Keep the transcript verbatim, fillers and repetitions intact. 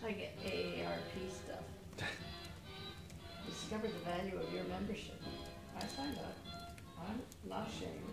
I get A A R P stuff. Discover the value of your membership. I signed up. I'm not ashamed.